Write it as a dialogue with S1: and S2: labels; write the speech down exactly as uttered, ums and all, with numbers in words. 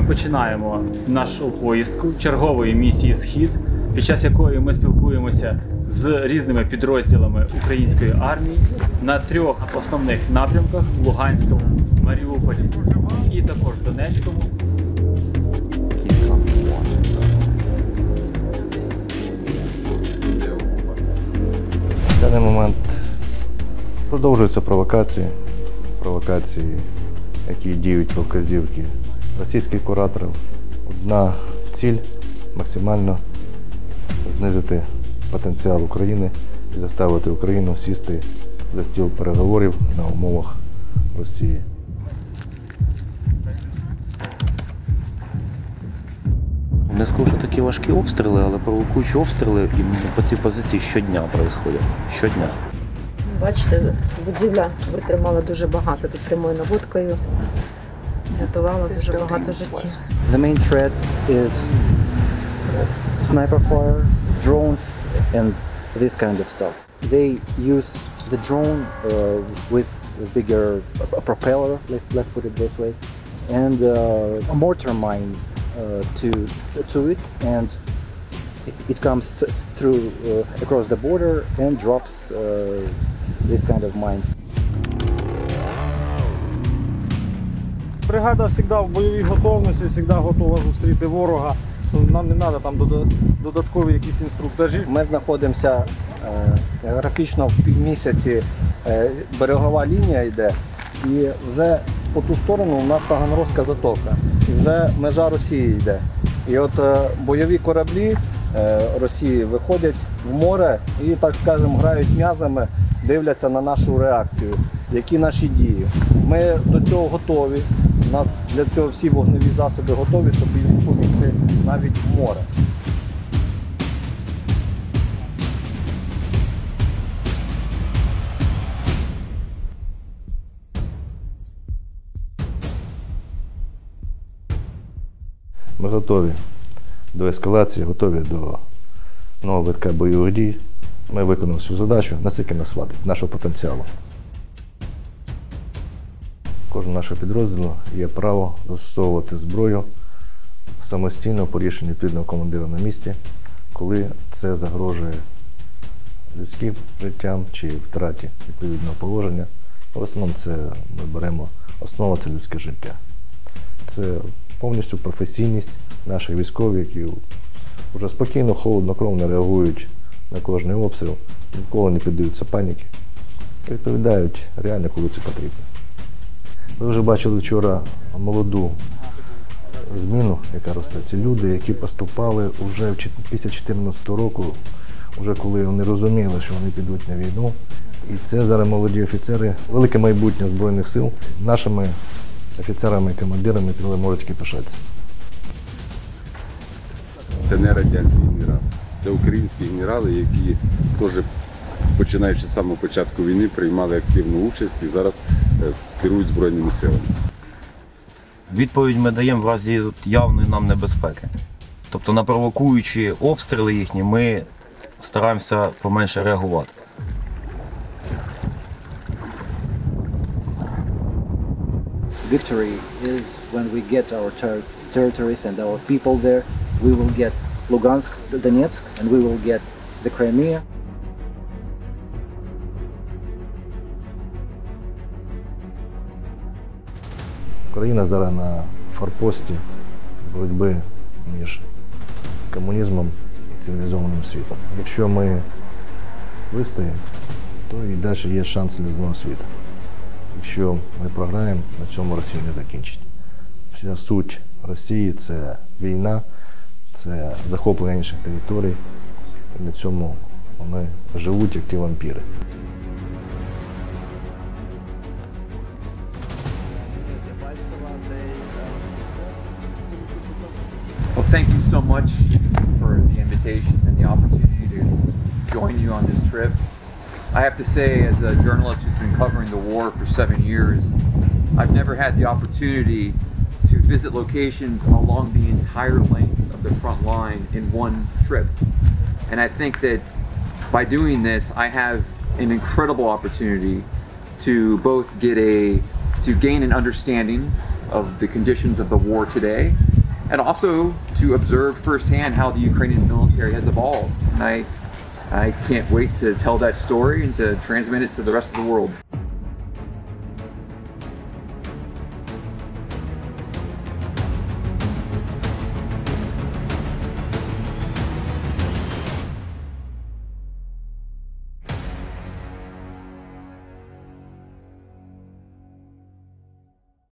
S1: розпочинаємо нашу поїздку чергової місії «Схід», під час якої ми спілкуємося з різними підрозділами української армії на трьох основних напрямках – Луганському, Маріуполі і також Донецькому.
S2: В даний момент продовжуються провокації, провокації, які діють по вказівці російських кураторів. Одна ціль – максимально знизити потенціал України і заставити Україну сісти за стіл переговорів на умовах Росії.
S3: Не скажу, що такі важкі обстріли, але провокуючі обстріли по цій позиції щодня відбуваються. Щодня.
S4: Бачите, будівля витримала дуже багато під прямою наводкою, рятувала дуже багато життів.
S5: The main threat is sniper fire, drones and this kind of stuff. They use the drone uh, with a bigger a propeller, let, let's put it this way, and uh, a mortar mine uh, to to it, and it, it comes th through uh, across the border and drops uh, this kind of mines.
S6: Бригада завжди в бойовій готовності, завжди готова зустріти ворога. Нам не треба там додаткові якісь інструктажі.
S7: Ми знаходимося е, географічно в півмісяці, е, берегова лінія йде, і вже по ту сторону у нас Таганрозька затока, і вже межа Росії йде. І от е, бойові кораблі е, Росії виходять в море і, так скажемо, грають м'язами, дивляться на нашу реакцію, які наші дії. Ми до цього готові, у нас для цього всі вогневі засоби готові, щоб відповісти навіть в море.
S2: Ми готові до ескалації, готові до нового витка бойових дій. Ми виконуємо всю задачу, наскільки нас хватить, нашого потенціалу. Кожен нашого підрозділу є право застосовувати зброю самостійно по рішенню відповідного командира на місці, коли це загрожує людським життям чи втраті відповідного положення. В основному це ми беремо основа – це людське життя. Це повністю професійність наших військових, які вже спокійно, холоднокровно реагують на кожний обстріл, ніколи не піддаються паніки, відповідають реально, коли це потрібно. Ви вже бачили вчора молоду зміну, яка росте. Це люди, які поступали вже після дві тисячі чотирнадцятого року, вже коли вони розуміли, що вони підуть на війну. І це зараз молоді офіцери, велике майбутнє Збройних сил, нашими офіцерами і командирами, які можуть тільки пишатися.
S8: Це не радянські генерали, це українські генерали, які теж, починаючи з самого початку війни, приймали активну участь і зараз керують Збройними силами.
S3: Відповідь ми даємо в разі явної нам небезпеки. Тобто на провокуючі обстріли їхні ми стараємося поменше реагувати.
S5: Victory is when we get our ter territories and our people there. We will get Lugansk, Donetsk, and we will get the Crimea.
S2: Україна зараз на форпості боротьби між комунізмом і цивілізованим світом. Якщо ми вистоїмо, то і далі є шанс цивілізованого світу. Якщо ми програємо, на цьому Росія не закінчить. Вся суть Росії – це війна, це захоплення інших територій. І на цьому вони живуть, як ті вампіри.
S9: Well, thank you so much for the invitation and the opportunity to join you on this trip. I have to say, as a journalist who's been covering the war for seven years, I've never had the opportunity to visit locations along the entire length of the front line in one trip. And I think that by doing this, I have an incredible opportunity to both get a, to gain an understanding of the conditions of the war today, and also to observe firsthand how the Ukrainian military has evolved. And I, I can't wait to tell that story and to transmit it to the rest of the world.